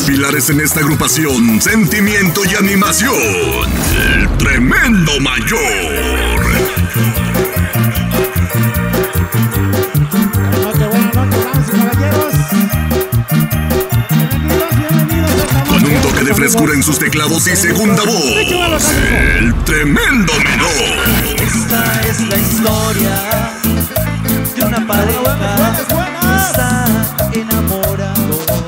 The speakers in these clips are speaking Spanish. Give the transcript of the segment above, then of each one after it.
pilares en esta agrupación, sentimiento y animación, el Tremendo Mayor. Buenas noches, damas y caballeros. Bienvenidos. Con un toque de frescura en sus teclados y segunda voz, el Tremendo Menor. Esta es la historia de una pareja que está enamorados.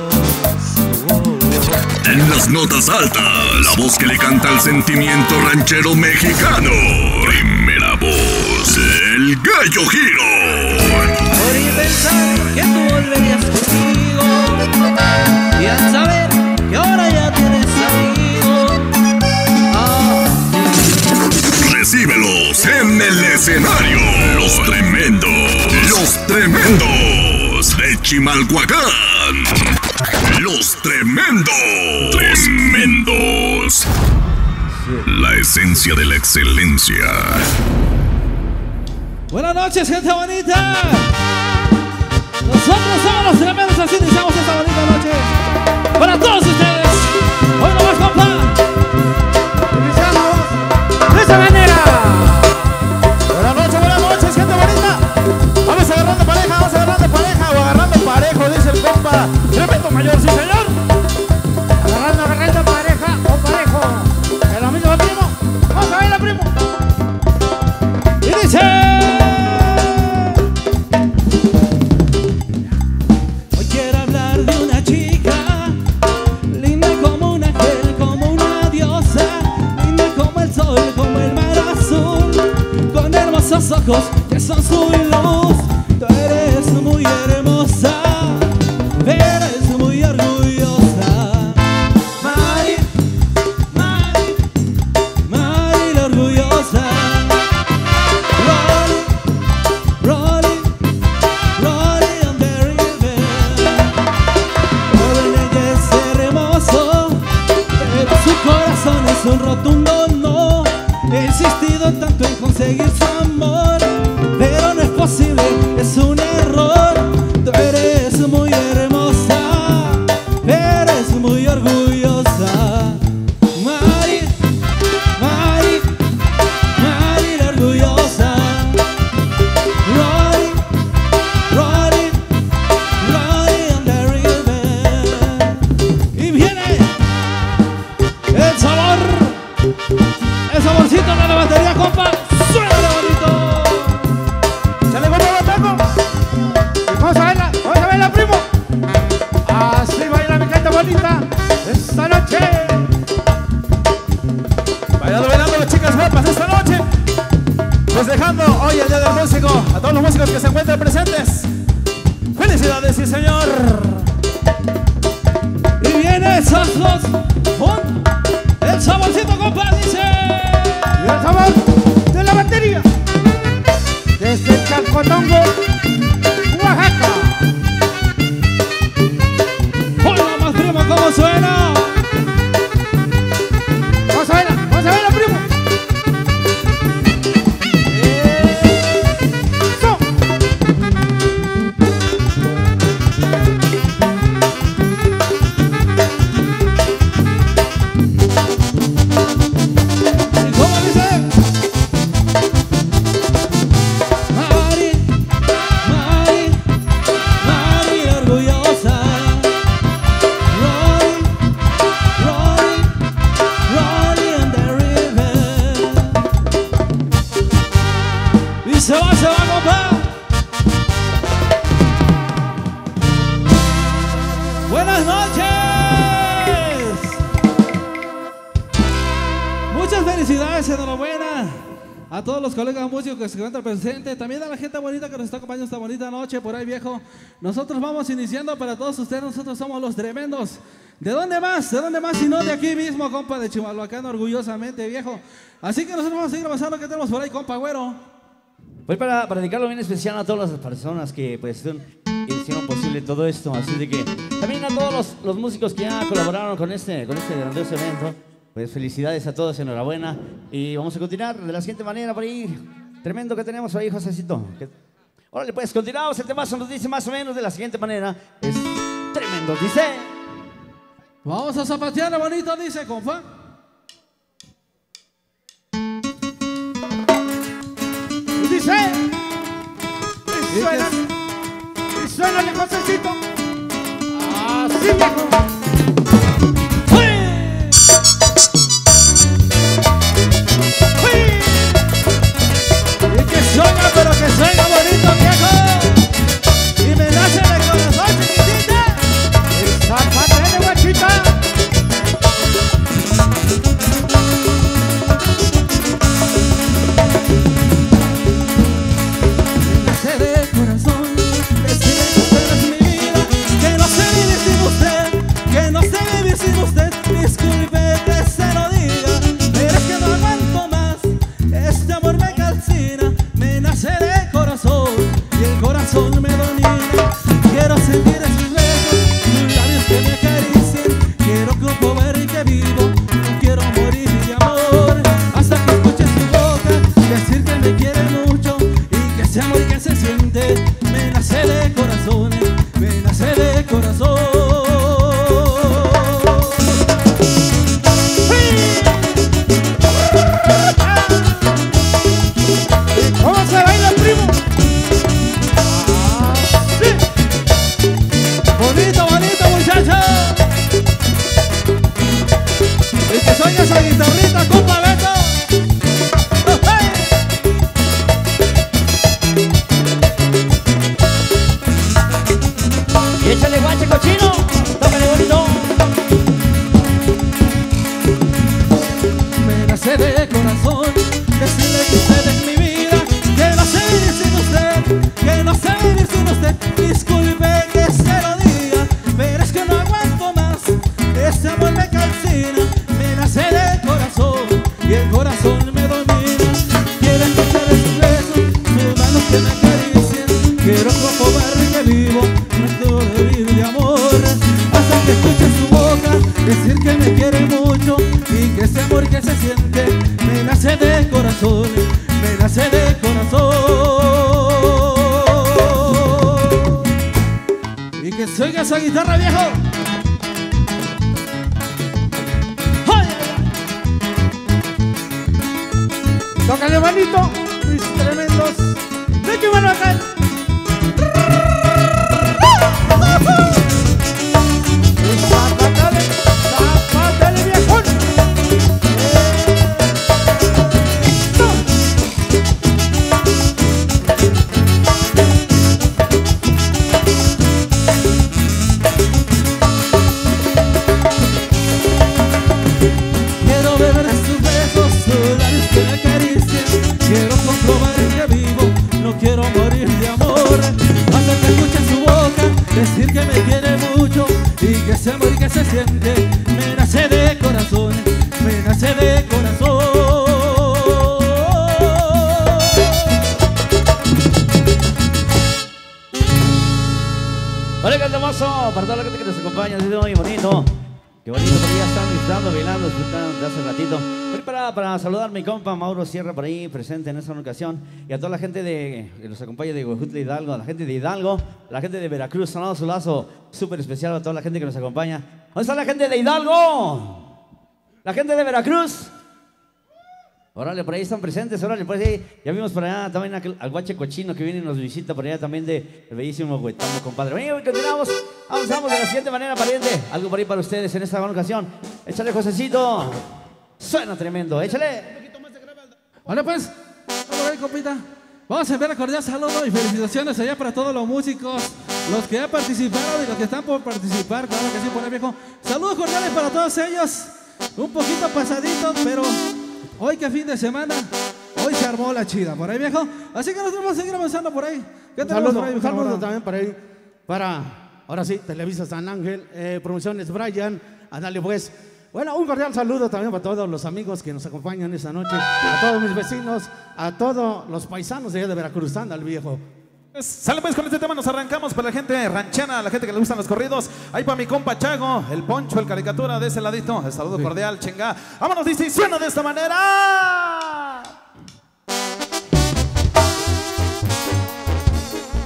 En las notas altas, la voz que le canta al sentimiento ranchero mexicano. Primera voz, el Gallo Giro. Por pensar que tú volverías conmigo y al saber que ahora ya tienes amigo. Recíbelos en el escenario. Los tremendos de Chimalhuacán. Los tremendos. La esencia de la excelencia. Buenas noches, gente bonita. Nosotros somos los tremendos, así iniciamos esta bonita noche. Para todos ustedes, hoy no más, compa. Iniciamos de esa manera. Buenas noches, gente bonita. Vamos agarrando pareja o agarrando parejo, dice el compa. Tremendo Mayor, sí señor. Agarrando pareja o parejo. ¿Es lo mismo, primo? Vamos a verla, primo. Y dice: Hoy quiero hablar de una chica, linda como un ángel, como una diosa, linda como el sol, como el mar azul, con hermosos ojos que son su luz. Tú eres muy hermosa, eres muy orgullosa. Mari, Mari, Mari la orgullosa. Rolling, rolling on the river. Todo en ella es hermoso, pero su corazón es un rotundo no. He insistido tanto en conseguir su amor, pero no es posible, es un error. Tú eres muy hermosa, eres muy orgullosa. Mari, Mari, Mari la orgullosa. Rolling, rolling, rolling on the river. Y viene el sabor, el saborcito de la batería, compa. Suena bonito. ¿Sale con el taco? Vamos a verla, primo. Así baila mi gente bonita esta noche. Bailando las chicas guapas esta noche. Pues dejando hoy el día del músico a todos los músicos que se encuentran presentes. ¡Felicidades, sí señor! Y viene el sazos, el saborcito, compa, dice. Y el sabor de la batería desde Chacotongo, Oaxaca. Hola más, primo, ¿cómo suena? Vamos a verla, primo. Eso. ¿Y cómo dice? Mari, Mari, Mari la orgullosa. Rolling, rolling, rolling on the river. Y se va, compa. Buenas noches. Muchas felicidades, enhorabuena a todos los colegas músicos que se encuentran presentes, también a la gente bonita que nos está acompañando esta bonita noche por ahí, viejo. Nosotros vamos iniciando para todos ustedes, nosotros somos los tremendos. ¿De dónde más? ¿De dónde más? Si no de aquí mismo, compa, de Chimalhuacán, orgullosamente, viejo. Así que nosotros vamos a seguir avanzando. ¿Qué tenemos por ahí, compa, güero? Pues para dedicarlo bien especial a todas las personas que pues hicieron posible todo esto, así de que también a todos los músicos que ya colaboraron con este grandioso evento. Pues felicidades a todos, enhorabuena. Y vamos a continuar de la siguiente manera por ahí. Tremendo que tenemos ahí, Josecito. Órale, pues continuamos. El tema nos dice más o menos de la siguiente manera. Es tremendo, dice. Vamos a zapatear bonito, dice, compa. Y dice, y suena, Josecito. Así, viejo. Suena, pero que suena bonito, viejo. Y me nace de corazón, chiquitita. Zapatele, guachita. Me nace de corazón decirle que usted es mi vida, que no sé vivir sin usted, que no sé vivir sin usted. Disculpe que se lo diga, pero es que no aguanto más. Este amor me calcina. Me nace de corazón y el corazón me domina. Quiero sentir sus besos, sus labios que me acaricien. Quiero comprobar que vivo, no quiero morir de amor. Hasta que escuche su boca decir que me quiere mucho y que ese amor que se siente me nace de corazón, me nace de corazón. ¿Cómo se baila, primo? Sí. Bonito, bonito, muchacho. El que sueña esa guitarrita, compa Beto. Y échale guache cochino, tócale bonito. Me nace de corazón decirle que usted es mi vida, que no sé vivir sin usted, que no sé vivir sin usted. Disculpe que se lo diga, pero es que no aguanto más. Este amor me calcina, me nace de corazón y el corazón me domina. Quiero escuchar sus besos, sus manos que me acaricien. Quiero comprobar que vivo, no quiero vivir de amor. Hasta que escuche su boca decir que me quiere mucho y que ese amor que se siente me nace de corazón, me nace de corazón. Y que se oiga esa guitarra, viejo. Tócale, manito. Mis tremendos. ¿De qué van a caer? Zapatele, zapatele, viejón. Quiero beber sus besos, sus labios que me acaricien. Quiero comprobar que vivo, no quiero morir de amor. Hasta que escuche su boca decir que me quiere mucho y que ese amor que se siente me nace de corazón, me nace de corazón. Hola, cantamoso, para toda la gente que nos acompaña, ha sido muy bonito. Qué bonito, porque ya están disfrutando, bailando, disfrutando de hace ratito. Voy para saludar a mi compa Mauro Sierra por ahí presente en esta ocasión y a toda la gente que nos acompaña de Huejutla Hidalgo, a la gente de Hidalgo, a la gente de Veracruz, sonado su lazo súper especial a toda la gente que nos acompaña. ¿Dónde está la gente de Hidalgo? La gente de Veracruz. Órale, por ahí están presentes, órale, por ahí. Ya vimos por allá también al guache cochino que viene y nos visita por allá también de el bellísimo Huetamo, compadre. Bueno, continuamos, avanzamos de la siguiente manera, pariente. Algo por ahí para ustedes en esta buena ocasión. Échale, Josecito. Suena tremendo, échale. Vale, pues, vamos a ver, compita. Vamos a enviar cordial saludo y felicitaciones allá para todos los músicos, los que han participado y los que están por participar, claro que sí, por ahí, viejo. Saludos cordiales para todos ellos. Un poquito pasaditos, pero hoy que fin de semana, hoy se armó la chida, por ahí, viejo. Así que nosotros vamos a seguir avanzando por ahí. ¿Qué tenemos por ahí, viejo? Saludos también para ahí. Para, ahora sí, Televisa San Ángel, Promociones Brian. Ándale, pues. Bueno, un cordial saludo también para todos los amigos que nos acompañan esta noche, a todos mis vecinos, a todos los paisanos de allá de Veracruz, al viejo. Sale pues con este tema, nos arrancamos para la gente ranchana, la gente que le gustan los corridos. Ahí para mi compa Chago, el Poncho, el caricatura de ese ladito. El saludo cordial, chinga. Vámonos, dice, y suena de esta manera.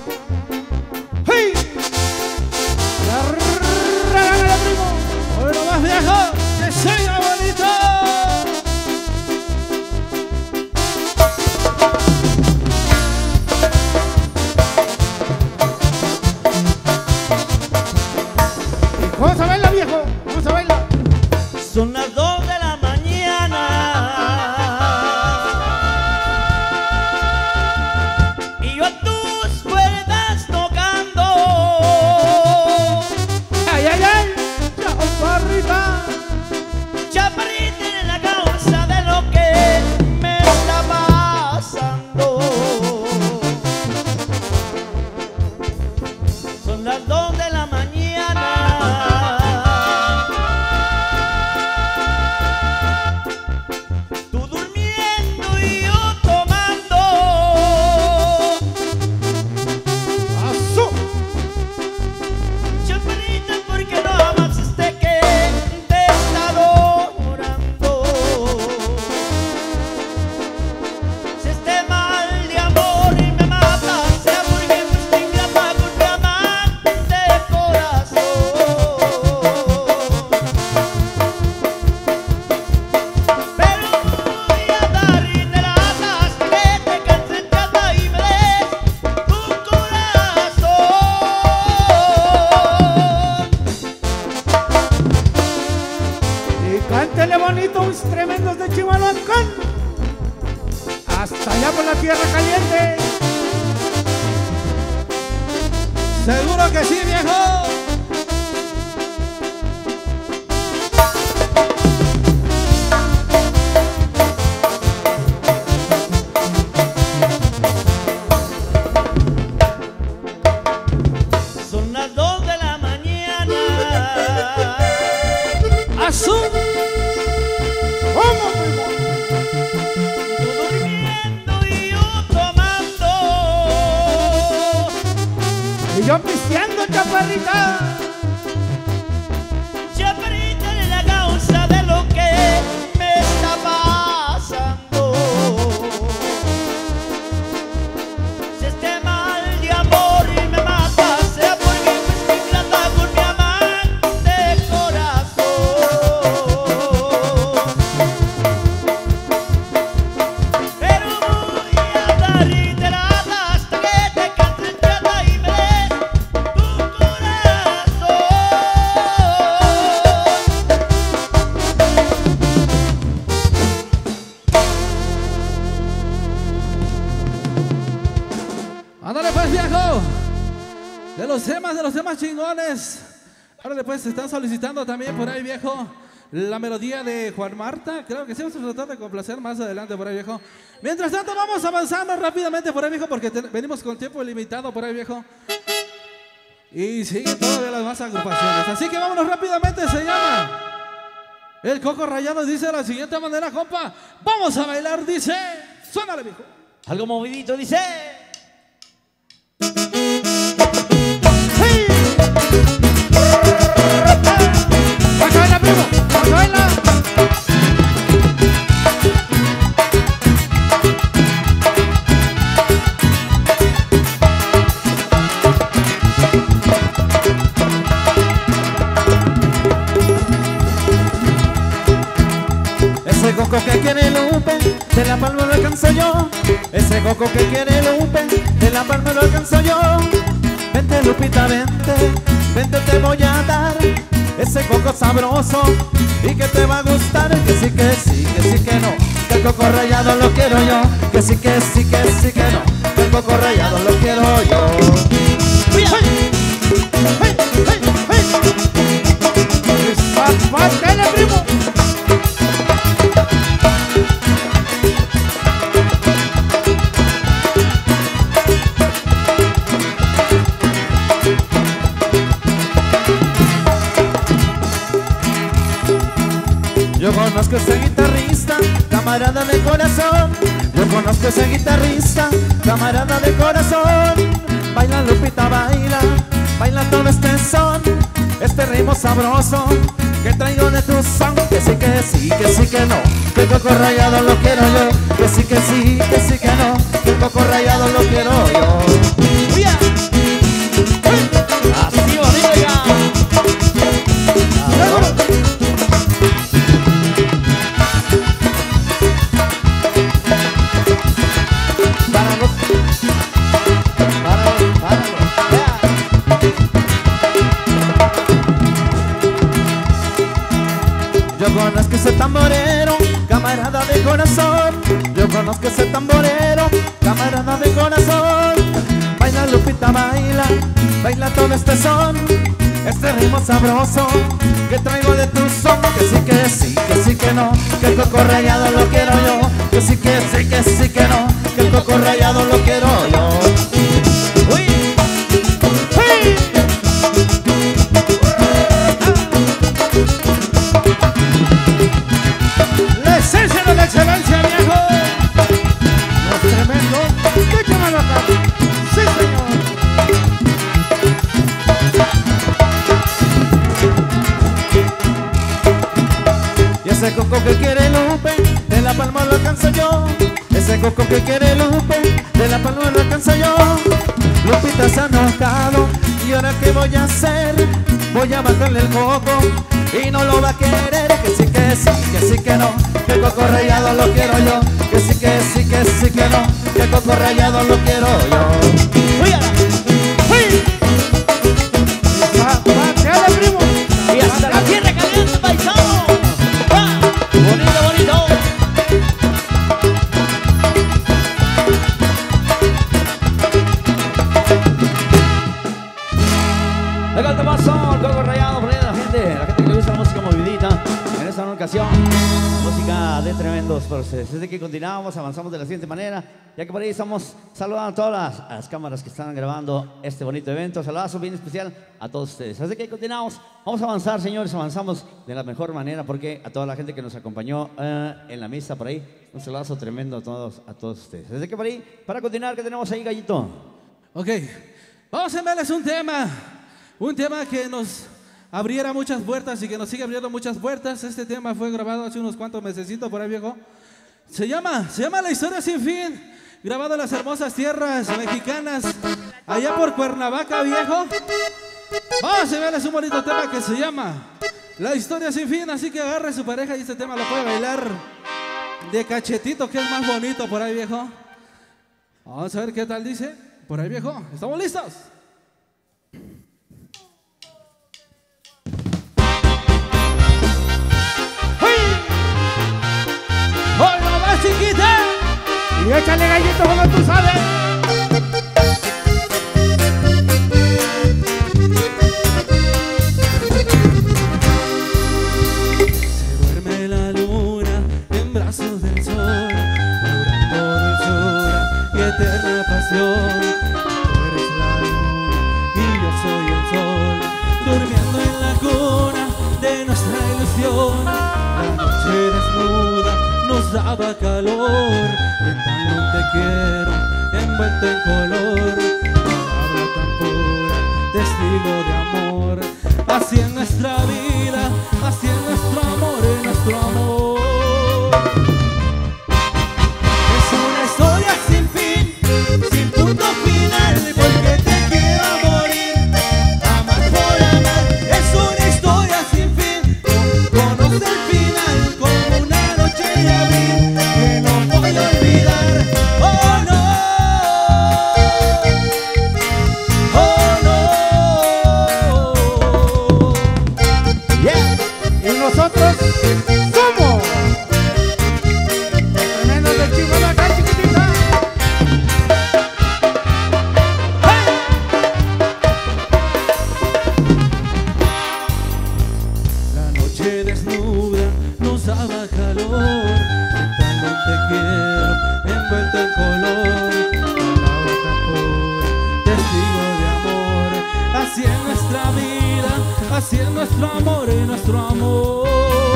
¡Hey! ¡Regálale, primo! Bueno, Seguro que sí, viejo. Son las 2 de la mañana. Azul. ¿Cómo, primo? Tú durmiendo y yo tomando. Y yo pisteando, chaparrita. Chaparrita es la causa de lo que me está pasando. Si este mal de amor y me mata, sea porque me estoy ingrata con mi amante corazón. Pero voy a darte la hasta que te canse chata y me dé tu corazón. Ándale pues, viejo. De los temas chingones. Ahora pues se están solicitando también por ahí, viejo, la melodía de Juan Marta. Creo que sí vamos a tratar de complacer más adelante por ahí, viejo. Mientras tanto vamos avanzando rápidamente por ahí, viejo, porque venimos con tiempo limitado por ahí, viejo. Y siguen todavía las más agrupaciones. Así que vámonos rápidamente, se llama El Coco Rayado, dice de la siguiente manera, compa. Vamos a bailar, dice. Suénale, viejo. Algo movidito dice. ¡Vas a bailar, primo! ¡Vas a bailar! Ese coco que quiere Lupe, de la palma lo alcanzo yo. Ese coco que quiere Lupe, de la palma lo alcanzo yo. Vente Lupita, vente, vente te voy a dar ese coco sabroso y que te va a gustar. Que sí, que sí, que sí, que no, que el coco rallado lo quiero yo. Que sí, que sí, que sí, que no, que el coco rallado lo quiero yo. ¡Dale, primo! Yo conozco ese guitarrista, camarada de corazón. Yo conozco ese guitarrista, camarada de corazón. Baila Lupita, baila, baila todo este son, este ritmo sabroso que traigo de tu son. Que sí, que sí, que sí, que no, que el coco rallado lo quiero yo. Que sí, que sí, que sí, que no, que el coco rallado lo quiero yo. Así bonito ya. Yo conozco ese tamborero, camarada de corazón. Yo conozco ese tamborero, camarada de corazón. Baila Lupita, baila, baila todo este son, este ritmo sabroso que traigo de tu son. Que sí, que sí, que sí, que no, que el coco rallado lo quiero yo. Que sí, que sí, que sí, que no, que el coco rallado lo quiero yo. Uy. ¡La esencia de la excelencia, viejo! ¡Los tremendos! ¡Déjamelo acá! ¡Sí, señor! Y ese coco que quiere Lupe, de la palma lo alcanzo yo. Ese coco que quiere Lupe, de la palma lo alcanzo yo. Lupita se ha enojado, ¿y ahora qué voy a hacer? Voy a bajarle el coco y no lo va a querer. Que sí, que sí, que sí, que no, que el coco rallado lo quiero yo. Que sí, que sí, que sí, que no, que el coco rallado lo quiero yo. ¡Dale, primo! Y hasta la tierra caliente, paisano. ¡Ah! Bonito, bonito. ocasión, música de tremendos por ustedes. Desde que continuamos, avanzamos de la siguiente manera, ya que por ahí estamos saludando a todas las cámaras que están grabando este bonito evento. Saludazo bien especial a todos ustedes. Desde que continuamos, vamos a avanzar, señores, avanzamos de la mejor manera, porque a toda la gente que nos acompañó en la misa por ahí, un saludazo tremendo a todos ustedes. Desde que por ahí, para continuar, ¿qué tenemos ahí, Gallito? Ok, vamos a enviarles un tema que nos abriera muchas puertas y que nos sigue abriendo muchas puertas. Este tema fue grabado hace unos cuantos mesecitos por ahí, viejo. Se llama La Historia Sin Fin, grabado en las hermosas tierras mexicanas, allá por Cuernavaca, viejo. Vamos a enviarles un bonito tema que se llama La Historia Sin Fin, así que agarre a su pareja y este tema lo puede bailar de cachetito, que es más bonito por ahí, viejo. Vamos a ver qué tal dice por ahí, viejo. ¿Estamos listos? ¡Hola, más chiquita! Y échale, Gallito, como tú sabes. Se duerme la luna en brazos del sol, llorando dulzura y eterna pasión. Tú eres la luna y yo soy el sol, durmiendo en la cuna de nuestra ilusión. La noche desnuda nos daba calor, gritando un te quiero, envuelto en color. Palabra tan pura, testigo de amor, así en nuestra vida, así en nuestro amor, en nuestro amor. Es una historia sin fin, sin punto final, porque te quiero morir, amar por amar. Es una historia sin fin, conoce el final como una noche de abril que no voy a olvidar. Oh no, oh no. Yeah. Y nosotros somos los tremendos del Chihuahua, chiquitita. La noche desnuda nos daba calor, gritando un te quiero, envuelto en color. Palabra tan pura, testigo de amor, así en nuestra vida, así en nuestro amor y nuestro amor.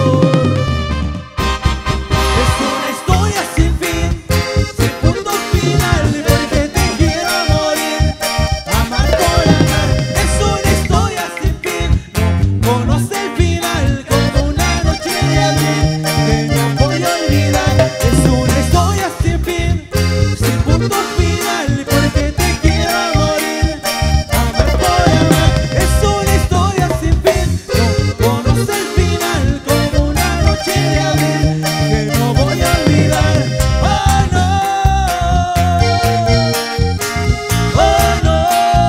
Es una historia sin fin, sin punto final, porque te quiero morir, amar por amar. Es una historia sin fin, no conoce el final como una noche de abril que no voy a olvidar. Es una historia sin fin, sin punto final, porque te quiero morir, amar por amar. Es una historia sin fin, no conoce el final como una noche de abril que no voy a olvidar. Oh no, oh no.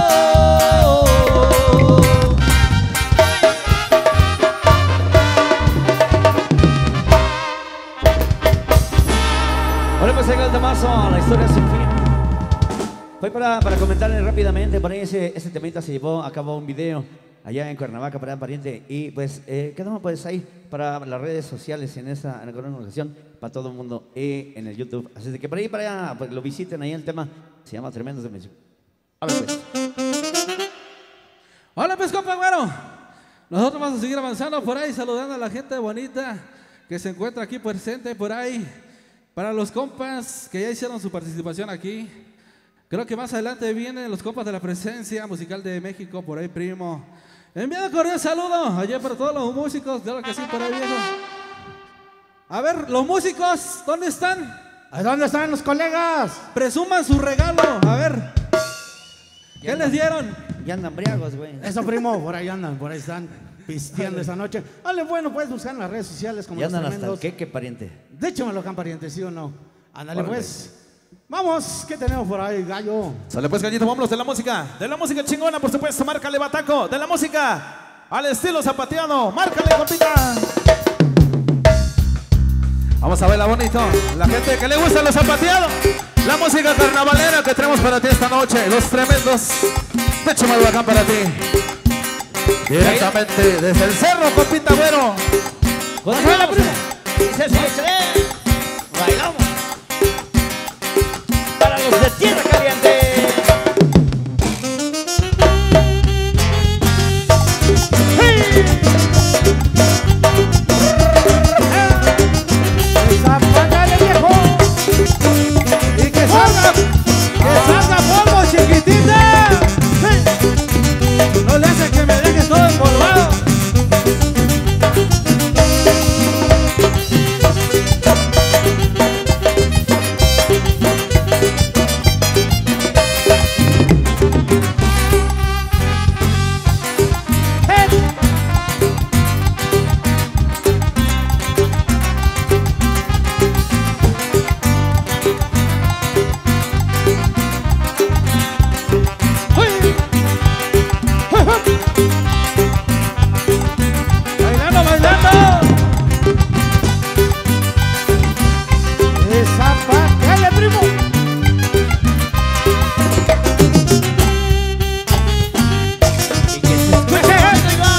Bueno, pues llega el temazo, La Historia Sin Fin. Fue para comentarles rápidamente, por ahí ese temita se llevó a cabo un video allá en Cuernavaca, para pariente, y pues quedamos pues ahí para las redes sociales en esta ocasión, para todo el mundo en el YouTube. Así de que por ahí para allá, pues lo visiten ahí, el tema se llama Tremendos de México. Hola pues. Hola pues, compa, bueno, nosotros vamos a seguir avanzando por ahí, saludando a la gente bonita que se encuentra aquí presente por ahí. Para los compas que ya hicieron su participación aquí, creo que más adelante vienen los compas de la presencia musical de México, por ahí, primo. Enviado cordial saludo allá para todos los músicos, de lo que sí, por ahí, viejo. A ver, los músicos, ¿dónde están? ¿A dónde están los colegas? Presuman su regalo, a ver. ¿Qué les dieron? Ya andan briagos, güey. Eso, primo, por ahí andan, por ahí están pisteando esa noche. Dale, bueno, puedes buscar en las redes sociales como Ya Los andan hasta el Tremendos. queque, pariente. De hecho, me lo can pariente, ¿sí o no? Ándale, Órale. pues. Vamos, ¿qué tenemos por ahí, gallo? Sale pues, Gallito, vámonos de la música chingona, por supuesto, márcale bataco, de la música al estilo zapateado, márcale, compita. Vamos a verla bonito, la gente que le gusta los zapateados, la música carnavalera que tenemos para ti esta noche, Los Tremendos de Chimalhuacán para ti. Directamente desde el cerro, compita güero. Continuamos. Dice así, échale. Bailamos. Para los de Tierra Caliente. Zapácale, viejo. Y que salga polvo, chiquitita. No le hace que me dejes todo empolvado. Bailando, bailando. Zapácale, primo. Y que se escuche arriba.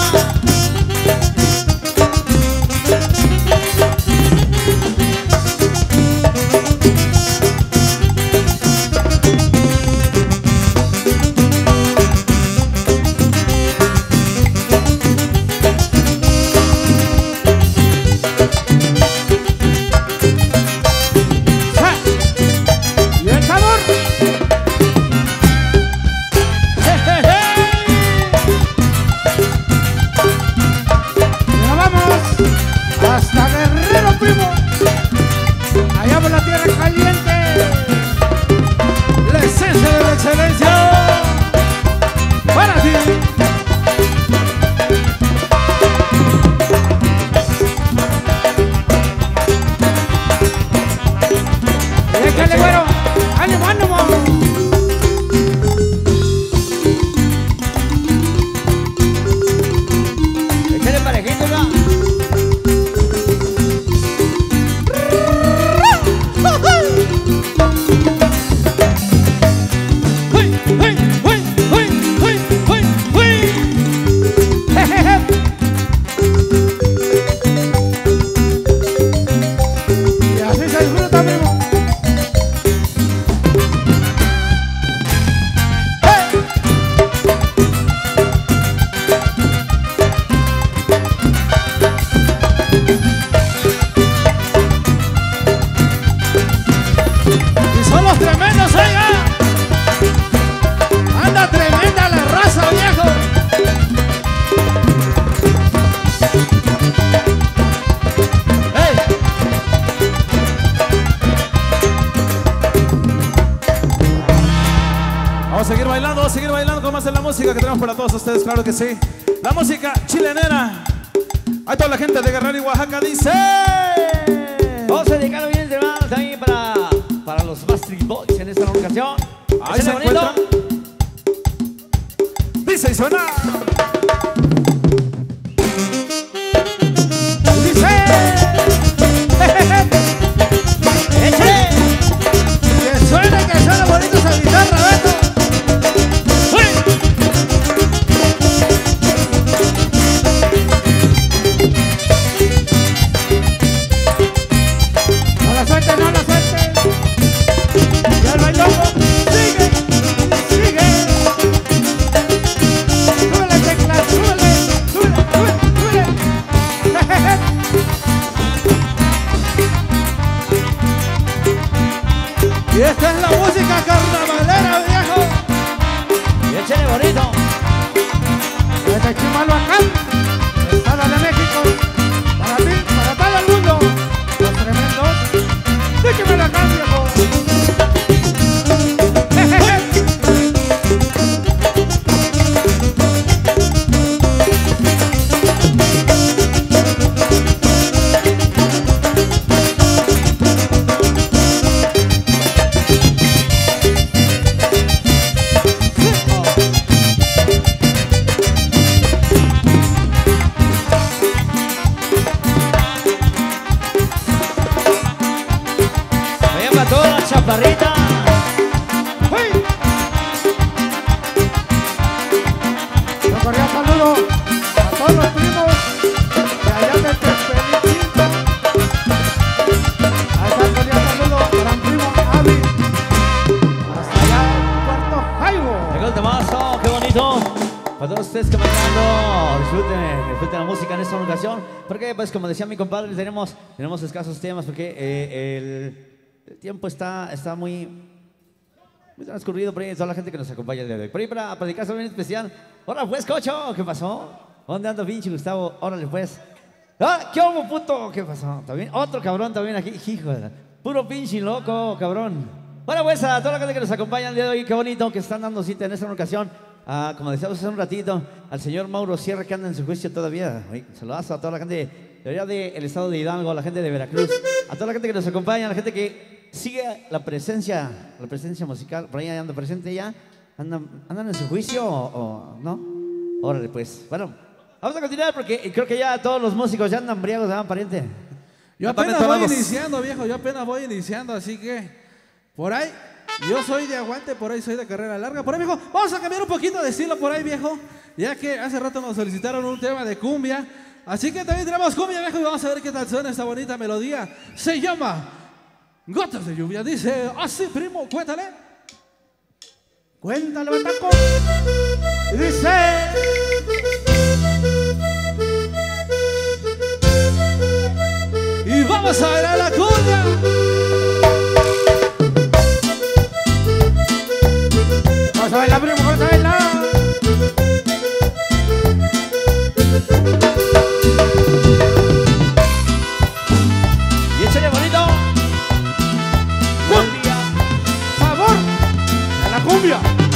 Y el sabor. Ya vamos hasta Guerrero, primo. Allá por la Tierra Caliente. La esencia de la excelencia. Para ti. Échale, güero. ¡Ánimo, ánimo! Échale parejito, ¿no? ¡Uy, uy, uy, uy, uy, uy, uy! ¡Jejeje! Y así se disfruta, primo. Y son los tremendos, oiga. Anda tremenda la raza, viejo. ¡Ey! Vamos a seguir bailando con más de la música que tenemos para todos ustedes, claro que sí. La música chilenera. A toda la gente de Guerrero y Oaxaca dice. Vamos a dedicarlo bien de más también para los Backstreet Boys en esta ocasión. Ahí se Échale bonito. encuentran. Dice y suena. Dice. Échale. Que suene bonito esa guitarra, Beto. No la sueltes, no la sueltes. Y el bailongo sigue, sigue. Sube la tecla. Otro temazo, qué bonito. Para todos ustedes que van llegando, disfruten la música en esta ocasión. Porque, pues, como decía mi compadre, tenemos escasos temas porque el tiempo está muy transcurrido por ahí. Toda la gente que nos acompaña el día de hoy. Por ahí para dedicarse a un especial. Hola, pues, Cocho, ¿qué pasó? ¿Dónde anda pinche Gustavo? Órale, pues. ¡Ah, qué homo, puto! ¿Qué pasó? ¿También? Otro cabrón también aquí. Hijo de... Puro pinche loco, cabrón. Bueno, pues, a toda la gente que nos acompaña el día de hoy, qué bonito que están dando cita en esta ocasión. Como decíamos hace un ratito, al señor Mauro Sierra, que anda en su juicio todavía. Saludazo a toda la gente de allá del estado de Hidalgo, a la gente de Veracruz, a toda la gente que nos acompaña, a la gente que sigue la presencia musical. Por ahí anda presente ya. ¿Andan en su juicio o no? Órale, pues. Bueno, vamos a continuar porque creo que ya todos los músicos ya andan briagos, ¿verdad, pariente? Yo apenas voy iniciando, viejo. Yo apenas voy iniciando, así que por ahí. Yo soy de aguante, por ahí soy de carrera larga. Por ahí, viejo, vamos a cambiar un poquito de estilo por ahí, viejo. Ya que hace rato nos solicitaron un tema de cumbia. Así que también tenemos cumbia, viejo, y vamos a ver qué tal suena esta bonita melodía. Se llama Gotas de Lluvia. Dice así, primo, cuéntale. Cuéntale, Bataco. Y dice... Y vamos a ver a la cumbia. Vamos a bailar, primo, vamos a bailar. Y échale bonito. Cumbia. Sabor a la cumbia.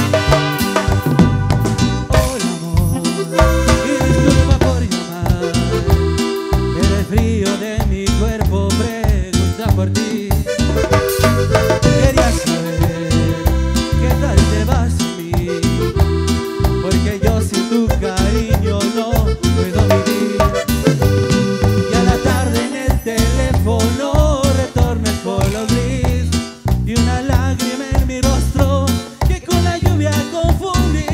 Hola amor, y disculpa por llamar, pero el frío de mi cuerpo pregunta por ti. Quería saber qué tal te vas a mí, porque yo sin tu cariño no puedo vivir. Y a la tarde en el teléfono retorna el color gris y una lágrima en mi rostro que con la lluvia confundí.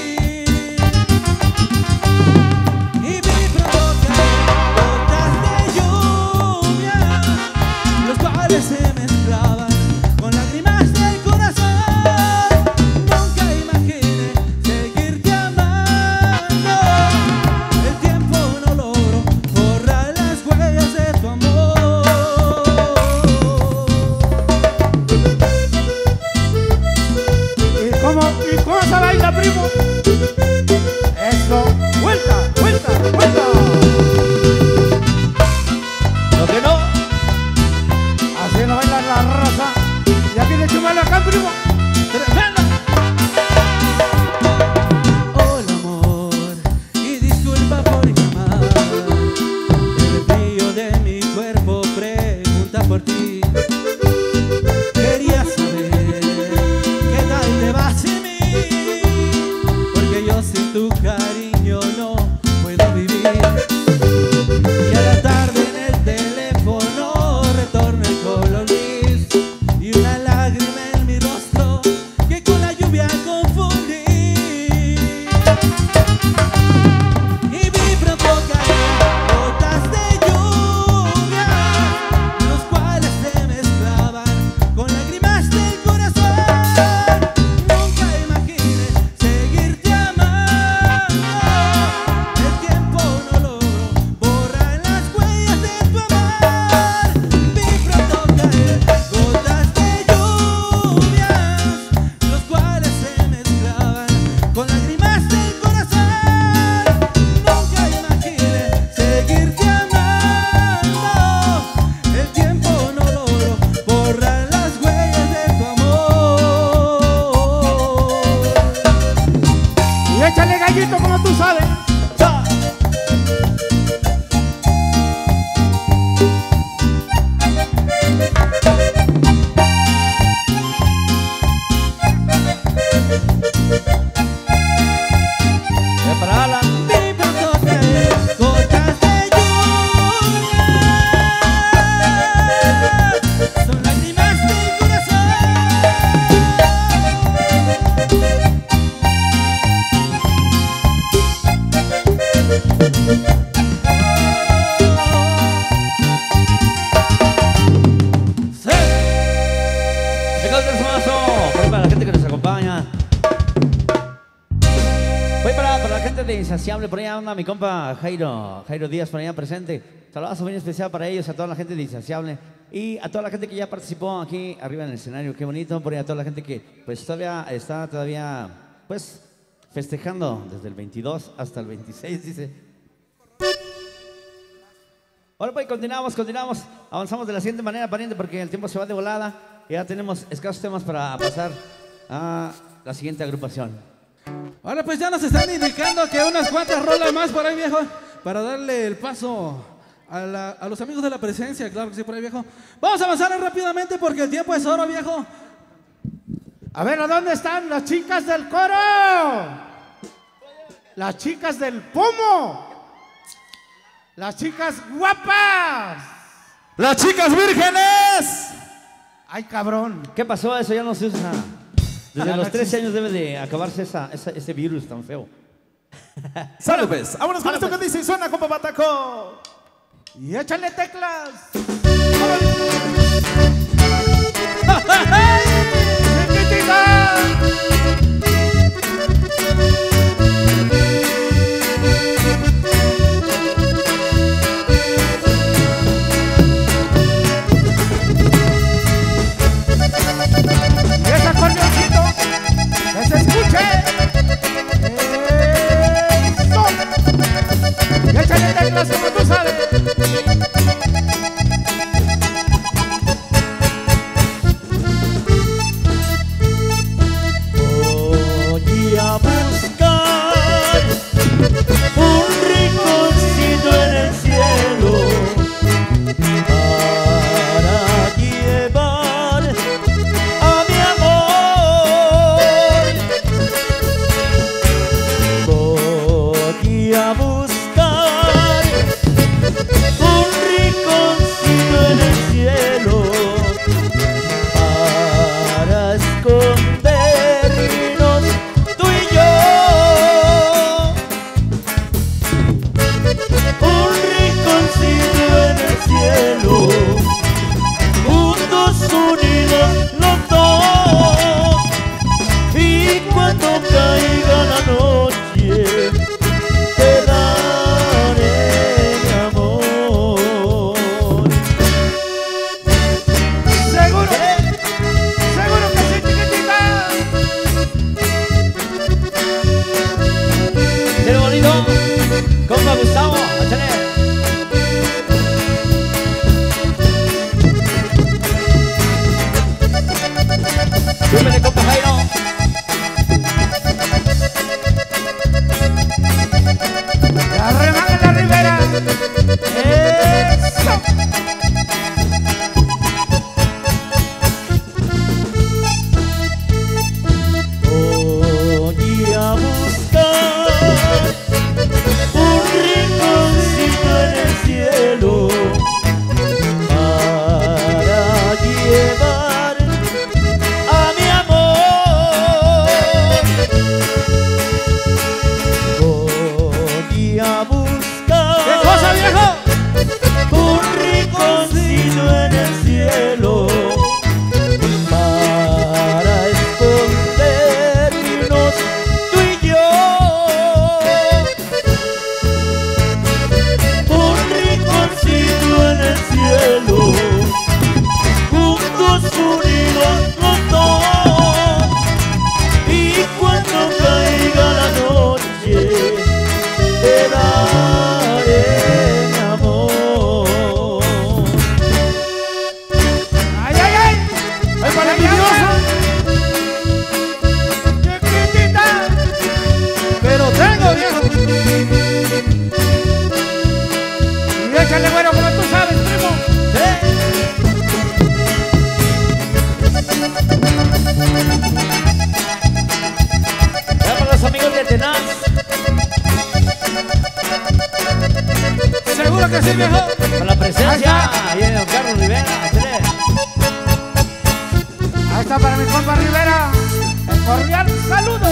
Y vi provocar gotas de lluvia, los cuales se mezclaban con lágrimas del corazón. Nunca imaginé seguirte amando. El tiempo no logró borrar las huellas de tu amor. ¿Y cómo se baila, primo? Eso. Vuelta, vuelta, vuelta. ¿Lo que no? Así no baila la raza. Y aquí le chumalo acá, primo. Tremenda. Hola amor, y disculpa por llamar, pero el frío de mi cuerpo pregunta por ti. Quería saber qué tal te va sin mí, porque yo sin tu cariño no puedo vivir. Y a la tarde en el teléfono retorna el color gris y una lágrima en mi rostro que con la lluvia confundí. Y vi provocar gotas de lluvia, los cuales se mezclaban con lágrimas del corazón. Nunca imaginé seguirte amando. El tiempo no logró borrar las huellas de tu amor. Vi provocar gotas de lluvia, los cuales se mezclaban con lágrimas del corazón. Nunca imaginé seguirte amando. El tiempo no logró borrar las huellas de tu amor. Y échale gallito como tú sabes. Para Alan. Vi provocar gotas de lluvia, son lágrimas del corazón. gente de Insaciable, por allá anda mi compa Jairo Díaz, por allá presente. Saludos muy especial para ellos, a toda la gente de Insaciable y a toda la gente que ya participó aquí arriba en el escenario. Qué bonito, por allá a toda la gente que pues todavía está pues festejando desde el 22 hasta el 26, dice. Ahora pues continuamos, avanzamos de la siguiente manera, pariente, porque el tiempo se va de volada. Ya tenemos escasos temas para pasar a la siguiente agrupación. Ahora pues ya nos están indicando que unas cuantas rolas más por ahí, viejo, para darle el paso a los amigos de la presencia, claro que sí, por ahí, viejo. Vamos a avanzar rápidamente porque el tiempo es oro, viejo. A ver, ¿a dónde están las chicas del coro? Las chicas del pomo. Las chicas guapas. Las chicas vírgenes. Ay, cabrón. ¿Qué pasó? Eso ya no se usa. Desde los 13 años debe de acabarse ese virus tan feo. Sale pues, vámonos con esto que dice y suena, compa Bataco. Y échale teclas. Y ese acordeoncito que se escuche. Eso. Y échale teclas como tú sabes. Voy a buscar un rinconcito en el cielo para llevar a mi amor. Voy a buscar un rinconcito en el cielo para escondernos tú y yo. Un rinconcito en el cielo, juntos unidos los dos. Y cuando caiga la noche te daré mi amor. Seguro que sí, chiquitita. ¡Qué bonito! ¡Compa Gustavo! ¡Échale! ¡Súbele, compa Jairo! La remanga en la ribera. Eso. Voy a buscar un rinconcito en el cielo para llevar a mi amor. Voy a buscar ¿Qué cosa, viejo? un rinconcito en el cielo para escondernos tú y yo. Un rinconcito en el cielo, juntos unidos los dos. Y cuando caiga la noche te daré mi amor. Ay, ay, ay. Ay, maravilloso. Chiquitita. Pero tengo, viejo. Y échale, bueno, como tú sabes, primo. Ya para los amigos de Tenaz. Seguro que sí, viejo. Con la presencia ahí de don Carlos Rivera. ¡Échale! Ahí está para mi compa Rivera. El cordial saludo.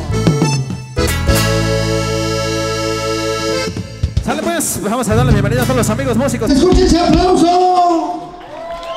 Sale pues, vamos a darle bienvenida a todos los amigos músicos. ¡Escuchen ese aplauso!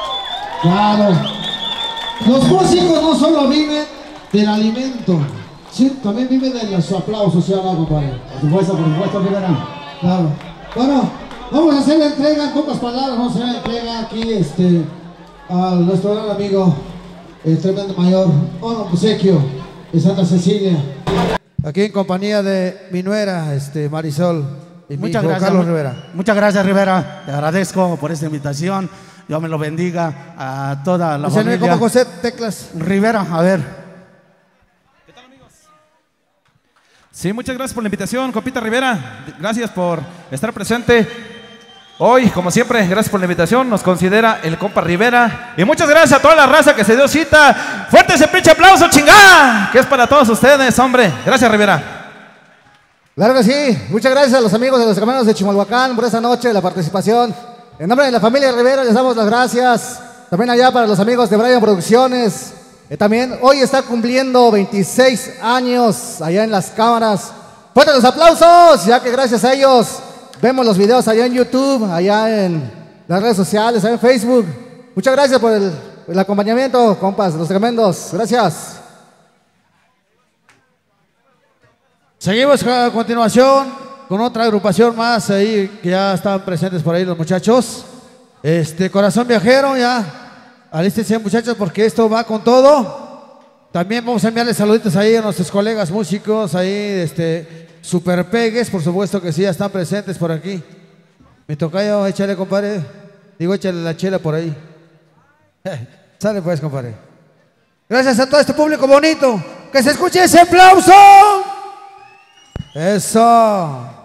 Claro. Los músicos no solo viven del alimento, Sí, también vive de los aplausos, ¿sí o no, compadre? Por supuesto, Rivera. Claro. Bueno, vamos a hacer la entrega, en pocas palabras, vamos a hacer la entrega aquí, a nuestro gran amigo, el tremendo mayor, obsequio de Santa Cecilia. Aquí en compañía de mi nuera, Marisol, y Muchas mi hijo, gracias, Carlos Rivera. Muchas gracias, Rivera. Te agradezco por esta invitación. Dios me lo bendiga a toda la familia. Como José Teclas. Rivera, a ver. ¿Qué tal, amigos? Sí, muchas gracias por la invitación, compita Rivera. Gracias por estar presente. Hoy, como siempre, gracias por la invitación. Nos considera el compa Rivera. Y muchas gracias a toda la raza que se dio cita. Fuerte ese pinche aplauso, chingada, que es para todos ustedes, hombre. Gracias, Rivera. Claro que sí. Muchas gracias a los amigos de los hermanos de Chimalhuacán por esta noche, la participación. En nombre de la familia Rivera les damos las gracias. También allá para los amigos de Brian Producciones. También hoy está cumpliendo 26 años allá en las cámaras. Fuertes los aplausos, ya que gracias a ellos vemos los videos allá en YouTube, allá en las redes sociales, allá en Facebook. Muchas gracias por el acompañamiento, compas, los tremendos. Gracias. Seguimos a continuación con otra agrupación más ahí que ya están presentes por ahí los muchachos. Corazón Viajero, ya alístense, muchachos, porque esto va con todo. También vamos a enviarles saluditos ahí a nuestros colegas músicos ahí, Super Pegues, por supuesto que sí, ya están presentes por aquí. Mi tocayo, échale, compadre. Digo, échale la chela por ahí. Sale pues, compadre. Gracias a todo este público bonito. Que se escuche ese aplauso. Eso.